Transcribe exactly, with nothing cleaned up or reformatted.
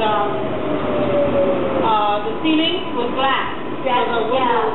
um, uh, the ceiling was glass. Yes, So the window